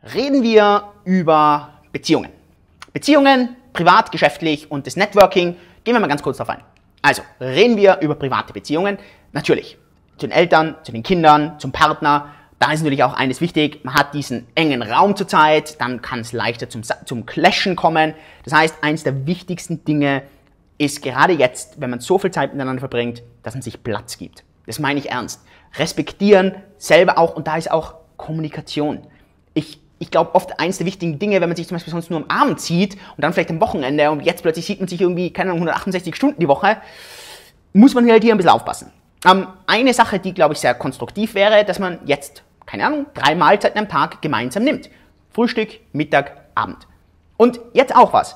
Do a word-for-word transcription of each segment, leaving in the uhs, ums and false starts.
reden wir über Beziehungen. Beziehungen, privat, geschäftlich und das Networking. Gehen wir mal ganz kurz darauf ein. Also, reden wir über private Beziehungen. Natürlich, zu den Eltern, zu den Kindern, zum Partner. Da ist natürlich auch eines wichtig, man hat diesen engen Raum zur Zeit, dann kann es leichter zum, zum Clashen kommen. Das heißt, eines der wichtigsten Dinge ist gerade jetzt, wenn man so viel Zeit miteinander verbringt, dass man sich Platz gibt. Das meine ich ernst. Respektieren, selber auch, und da ist auch Kommunikation. Ich, ich glaube, oft eines der wichtigen Dinge, wenn man sich zum Beispiel sonst nur am Abend sieht und dann vielleicht am Wochenende und jetzt plötzlich sieht man sich irgendwie, keine Ahnung, hundertachtundsechzig Stunden die Woche, muss man halt hier ein bisschen aufpassen. Ähm, eine Sache, die, glaube ich, sehr konstruktiv wäre, dass man jetzt, keine Ahnung, drei Mahlzeiten am Tag gemeinsam nimmt. Frühstück, Mittag, Abend. Und jetzt auch was.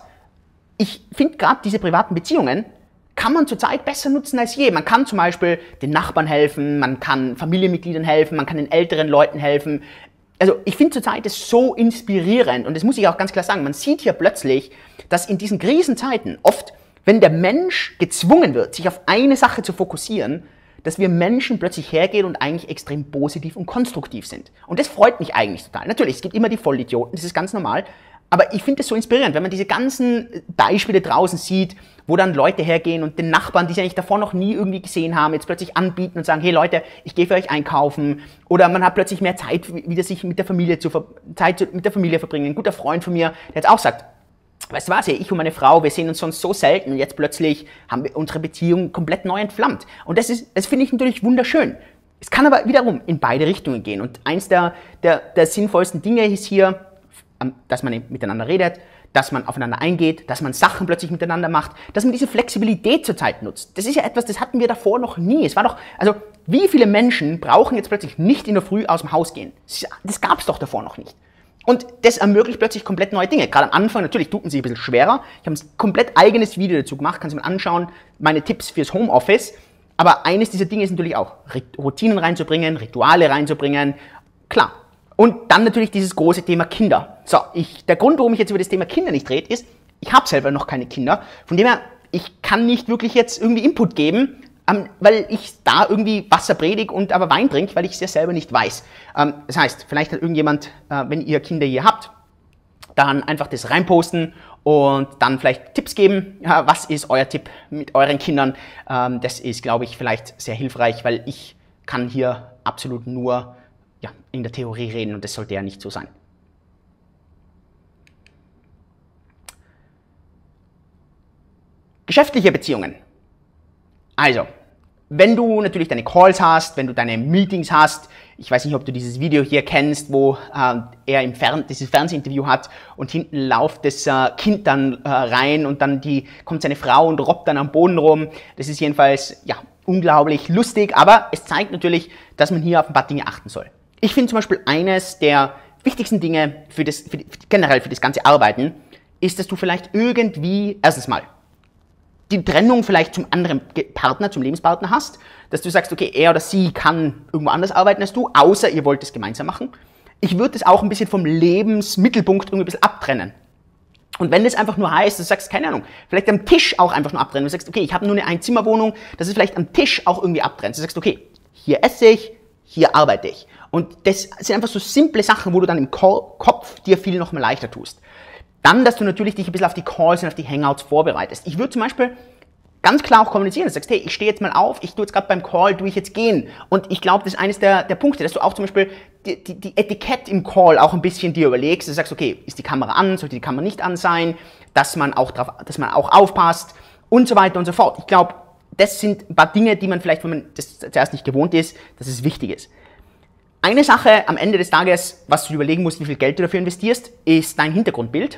Ich finde gerade diese privaten Beziehungen kann man zurzeit besser nutzen als je. Man kann zum Beispiel den Nachbarn helfen, man kann Familienmitgliedern helfen, man kann den älteren Leuten helfen. Also ich finde zurzeit das so inspirierend und das muss ich auch ganz klar sagen. Man sieht hier plötzlich, dass in diesen Krisenzeiten oft, wenn der Mensch gezwungen wird, sich auf eine Sache zu fokussieren, dass wir Menschen plötzlich hergehen und eigentlich extrem positiv und konstruktiv sind. Und das freut mich eigentlich total. Natürlich, es gibt immer die Vollidioten, das ist ganz normal. Aber ich finde es so inspirierend, wenn man diese ganzen Beispiele draußen sieht, wo dann Leute hergehen und den Nachbarn, die sie eigentlich davor noch nie irgendwie gesehen haben, jetzt plötzlich anbieten und sagen, hey Leute, ich gehe für euch einkaufen. Oder man hat plötzlich mehr Zeit, wieder sich mit der Familie zu Zeit mit der Familie verbringen. Ein guter Freund von mir, der jetzt auch sagt, weißt du was, ich und meine Frau, wir sehen uns sonst so selten und jetzt plötzlich haben wir unsere Beziehung komplett neu entflammt. Und das ist, das finde ich natürlich wunderschön. Es kann aber wiederum in beide Richtungen gehen. Und eins der, der, der sinnvollsten Dinge ist hier, dass man miteinander redet, dass man aufeinander eingeht, dass man Sachen plötzlich miteinander macht, dass man diese Flexibilität zurzeit nutzt. Das ist ja etwas, das hatten wir davor noch nie. Es war doch, also wie viele Menschen brauchen jetzt plötzlich nicht in der Früh aus dem Haus gehen? Das gab es doch davor noch nicht. Und das ermöglicht plötzlich komplett neue Dinge. Gerade am Anfang, natürlich tut man sich ein bisschen schwerer. Ich habe ein komplett eigenes Video dazu gemacht, kannst du mal anschauen, meine Tipps fürs Homeoffice. Aber eines dieser Dinge ist natürlich auch, Routinen reinzubringen, Rituale reinzubringen. Klar. Und dann natürlich dieses große Thema Kinder. So, ich, der Grund, warum ich jetzt über das Thema Kinder nicht rede, ist, ich habe selber noch keine Kinder. Von dem her, ich kann nicht wirklich jetzt irgendwie Input geben, ähm, weil ich da irgendwie Wasser predige und aber Wein trinke, weil ich es ja selber nicht weiß. Ähm, das heißt, vielleicht hat irgendjemand, äh, wenn ihr Kinder hier habt, dann einfach das reinposten und dann vielleicht Tipps geben. Ja, was ist euer Tipp mit euren Kindern? Ähm, das ist, glaube ich, vielleicht sehr hilfreich, weil ich kann hier absolut nur ja, in der Theorie reden und das sollte ja nicht so sein. Geschäftliche Beziehungen. Also, wenn du natürlich deine Calls hast, wenn du deine Meetings hast, ich weiß nicht, ob du dieses Video hier kennst, wo äh, er im Fern dieses Fernsehinterview hat und hinten läuft das äh, Kind dann äh, rein und dann die, kommt seine Frau und robbt dann am Boden rum. Das ist jedenfalls ja, unglaublich lustig, aber es zeigt natürlich, dass man hier auf ein paar Dinge achten soll. Ich finde zum Beispiel eines der wichtigsten Dinge für das, für die, generell für das ganze Arbeiten, ist, dass du vielleicht irgendwie, erstens mal, die Trennung vielleicht zum anderen Partner, zum Lebenspartner hast, dass du sagst, okay, er oder sie kann irgendwo anders arbeiten als du, außer ihr wollt es gemeinsam machen. Ich würde es auch ein bisschen vom Lebensmittelpunkt irgendwie ein bisschen abtrennen. Und wenn das einfach nur heißt, du sagst, keine Ahnung, vielleicht am Tisch auch einfach nur abtrennen. Du sagst, okay, ich habe nur eine Einzimmerwohnung, dass du vielleicht am Tisch auch irgendwie abtrennst. Du sagst, okay, hier esse ich, hier arbeite ich. Und das sind einfach so simple Sachen, wo du dann im Kopf dir viel noch mal leichter tust. Dann, dass du natürlich dich ein bisschen auf die Calls und auf die Hangouts vorbereitest. Ich würde zum Beispiel ganz klar auch kommunizieren, dass du sagst, hey, ich stehe jetzt mal auf, ich tue jetzt gerade beim Call, tue ich jetzt gehen. Und ich glaube, das ist eines der, der Punkte, dass du auch zum Beispiel die, die, die Etikett im Call auch ein bisschen dir überlegst, dass du sagst, okay, ist die Kamera an, sollte die Kamera nicht an sein, dass man auch drauf, dass man auch aufpasst und so weiter und so fort. Ich glaube, das sind ein paar Dinge, die man vielleicht, wenn man das zuerst nicht gewohnt ist, dass es wichtig ist. Eine Sache am Ende des Tages, was du überlegen musst, wie viel Geld du dafür investierst, ist dein Hintergrundbild,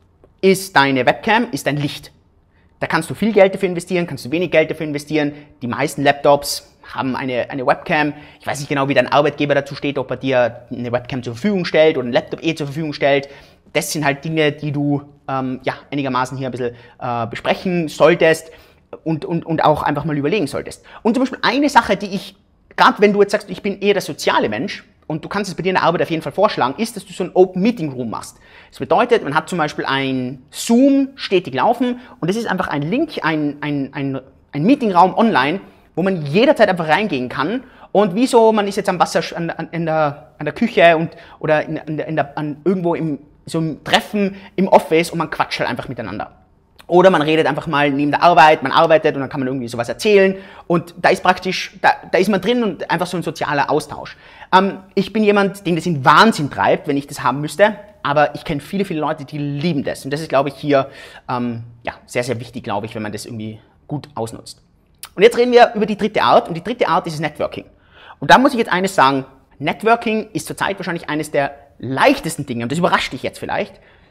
ist deine Webcam, ist dein Licht. Da kannst du viel Geld dafür investieren, kannst du wenig Geld dafür investieren. Die meisten Laptops haben eine, eine Webcam. Ich weiß nicht genau, wie dein Arbeitgeber dazu steht, ob er dir eine Webcam zur Verfügung stellt oder ein Laptop eh zur Verfügung stellt. Das sind halt Dinge, die du ähm, ja, einigermaßen hier ein bisschen äh, besprechen solltest und, und, und auch einfach mal überlegen solltest. Und zum Beispiel eine Sache, die ich, gerade wenn du jetzt sagst, ich bin eher der soziale Mensch, und du kannst es bei dir in der Arbeit auf jeden Fall vorschlagen, ist, dass du so ein Open Meeting Room machst. Das bedeutet, man hat zum Beispiel ein Zoom stetig laufen und das ist einfach ein Link, ein, ein, ein, ein Meetingraum online, wo man jederzeit einfach reingehen kann und wieso man ist jetzt am Wasser, an, an, in der, an der Küche und, oder in, in der, in der, an, irgendwo im, so einem Treffen im Office und man quatscht halt einfach miteinander. Oder man redet einfach mal neben der Arbeit, man arbeitet und dann kann man irgendwie sowas erzählen und da ist praktisch, da, da ist man drin und einfach so ein sozialer Austausch. Ähm, ich bin jemand, den das in Wahnsinn treibt, wenn ich das haben müsste, aber ich kenne viele, viele Leute, die lieben das und das ist, glaube ich, hier ähm, ja, sehr, sehr wichtig, glaube ich, wenn man das irgendwie gut ausnutzt. Und jetzt reden wir über die dritte Art und die dritte Art ist das Networking. Und da muss ich jetzt eines sagen, Networking ist zurzeit wahrscheinlich eines der leichtesten Dinge und das überrascht dich jetzt vielleicht,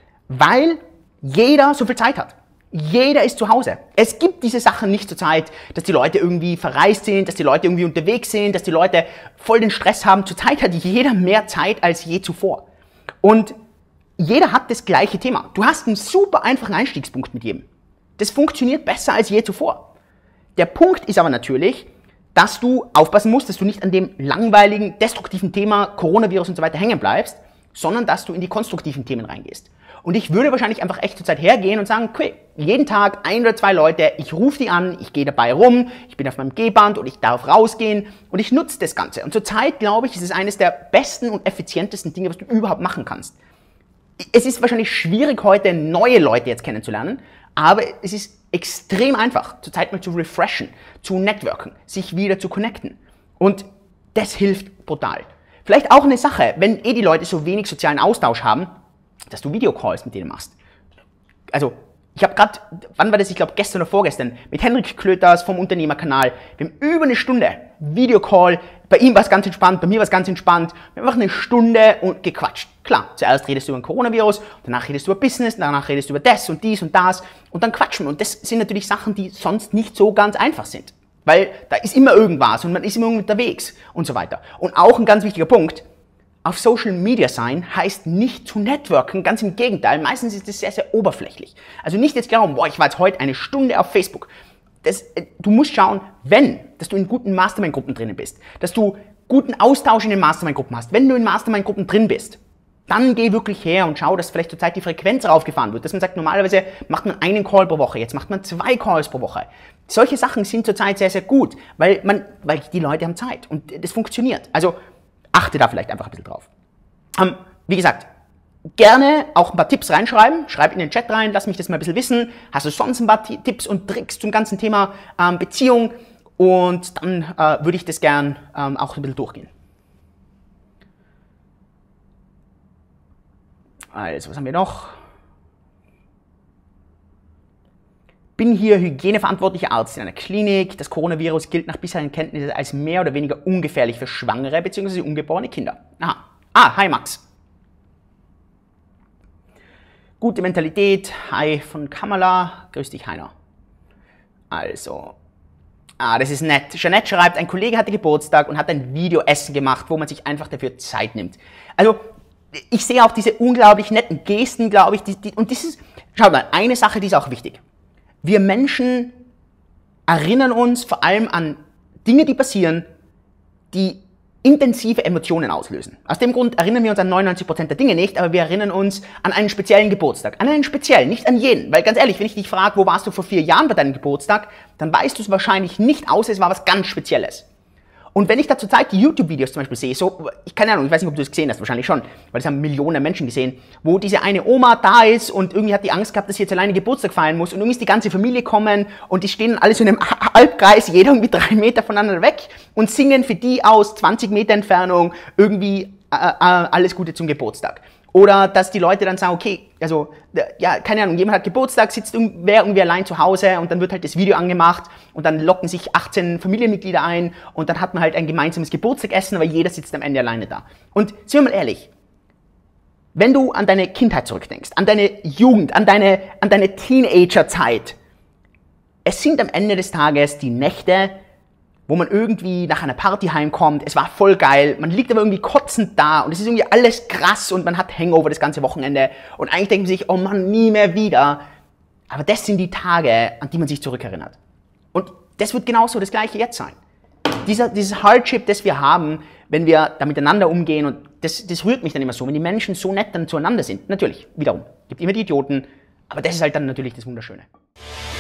weil jeder so viel Zeit hat. Jeder ist zu Hause. Es gibt diese Sachen nicht zur Zeit, dass die Leute irgendwie verreist sind, dass die Leute irgendwie unterwegs sind, dass die Leute voll den Stress haben. Zurzeit hat jeder mehr Zeit als je zuvor. Und jeder hat das gleiche Thema. Du hast einen super einfachen Einstiegspunkt mit jedem. Das funktioniert besser als je zuvor. Der Punkt ist aber natürlich, dass du aufpassen musst, dass du nicht an dem langweiligen, destruktiven Thema Coronavirus und so weiter hängen bleibst, sondern dass du in die konstruktiven Themen reingehst. Und ich würde wahrscheinlich einfach echt zur Zeit hergehen und sagen, okay, jeden Tag ein oder zwei Leute, ich rufe die an, ich gehe dabei rum, ich bin auf meinem Gehband und ich darf rausgehen und ich nutze das Ganze. Und zurzeit, glaube ich, ist es eines der besten und effizientesten Dinge, was du überhaupt machen kannst. Es ist wahrscheinlich schwierig, heute neue Leute jetzt kennenzulernen, aber es ist extrem einfach, zurzeit mal zu refreshen, zu networken, sich wieder zu connecten. Und das hilft brutal. Vielleicht auch eine Sache, wenn eh die Leute so wenig sozialen Austausch haben, dass du Videocalls mit denen machst. Also, ich habe gerade, wann war das, ich glaube gestern oder vorgestern, mit Henrik Klöters vom Unternehmerkanal, wir haben über eine Stunde Videocall, bei ihm war es ganz entspannt, bei mir war es ganz entspannt, wir haben einfach eine Stunde und gequatscht. Klar, zuerst redest du über ein Coronavirus, danach redest du über Business, danach redest du über das und dies und das und dann quatschen wir. Und das sind natürlich Sachen, die sonst nicht so ganz einfach sind. Weil da ist immer irgendwas und man ist immer unterwegs und so weiter. Und auch ein ganz wichtiger Punkt, auf Social Media sein heißt nicht zu networken, ganz im Gegenteil, meistens ist das sehr, sehr oberflächlich. Also nicht jetzt glauben, boah, ich war jetzt heute eine Stunde auf Facebook. Das, du musst schauen, wenn, dass du in guten Mastermind-Gruppen drinnen bist, dass du guten Austausch in den Mastermind-Gruppen hast. Wenn du in Mastermind-Gruppen drin bist, dann geh wirklich her und schau, dass vielleicht zurzeit die Frequenz raufgefahren wird. Dass man sagt, normalerweise macht man einen Call pro Woche, jetzt macht man zwei Calls pro Woche. Solche Sachen sind zurzeit sehr, sehr gut, weil, man, weil die Leute haben Zeit und das funktioniert. Also achte da vielleicht einfach ein bisschen drauf. Ähm, wie gesagt, gerne auch ein paar Tipps reinschreiben. Schreib in den Chat rein, lass mich das mal ein bisschen wissen. Hast du sonst ein paar Tipps und Tricks zum ganzen Thema ähm, Beziehung? Und dann äh, würde ich das gern ähm, auch ein bisschen durchgehen. Also, was haben wir noch? Bin hier hygieneverantwortlicher Arzt in einer Klinik. Das Coronavirus gilt nach bisherigen Kenntnissen als mehr oder weniger ungefährlich für Schwangere bzw. ungeborene Kinder. Aha. Ah, hi Max. Gute Mentalität. Hi von Kamala. Grüß dich, Heiner. Also. Ah, das ist nett. Jeanette schreibt, ein Kollege hatte Geburtstag und hat ein Videoessen gemacht, wo man sich einfach dafür Zeit nimmt. Also, ich sehe auch diese unglaublich netten Gesten, glaube ich. Die, die, und das ist, schaut mal, eine Sache, die ist auch wichtig. Wir Menschen erinnern uns vor allem an Dinge, die passieren, die intensive Emotionen auslösen. Aus dem Grund erinnern wir uns an neunundneunzig Prozent der Dinge nicht, aber wir erinnern uns an einen speziellen Geburtstag. An einen speziellen, nicht an jeden. Weil ganz ehrlich, wenn ich dich frage, wo warst du vor vier Jahren bei deinem Geburtstag, dann weißt du es wahrscheinlich nicht, außer es war was ganz Spezielles. Und wenn ich da zurzeit die YouTube-Videos zum Beispiel sehe, so, ich keine Ahnung, ich weiß nicht, ob du es gesehen hast, wahrscheinlich schon, weil das haben Millionen Menschen gesehen, wo diese eine Oma da ist und irgendwie hat die Angst gehabt, dass sie jetzt alleine Geburtstag feiern muss und irgendwie ist die ganze Familie kommen und die stehen alle so in einem Halbkreis, jeder irgendwie drei Meter voneinander weg und singen für die aus zwanzig Meter Entfernung irgendwie äh, äh, alles Gute zum Geburtstag. Oder dass die Leute dann sagen, okay, also, ja, keine Ahnung, jemand hat Geburtstag, sitzt wer irgendwie allein zu Hause und dann wird halt das Video angemacht und dann locken sich achtzehn Familienmitglieder ein und dann hat man halt ein gemeinsames Geburtstagessen, aber jeder sitzt am Ende alleine da. Und sind wir mal ehrlich, wenn du an deine Kindheit zurückdenkst, an deine Jugend, an deine, an deine Teenagerzeit, es sind am Ende des Tages die Nächte, wo man irgendwie nach einer Party heimkommt, es war voll geil, man liegt aber irgendwie kotzend da und es ist irgendwie alles krass und man hat Hangover das ganze Wochenende und eigentlich denkt man sich, oh Mann, nie mehr wieder. Aber das sind die Tage, an die man sich zurückerinnert. Und das wird genauso das Gleiche jetzt sein. Dieser, dieses Hardship, das wir haben, wenn wir da miteinander umgehen und das, das rührt mich dann immer so, wenn die Menschen so nett dann zueinander sind. Natürlich, wiederum, gibt immer die Idioten, aber das ist halt dann natürlich das Wunderschöne.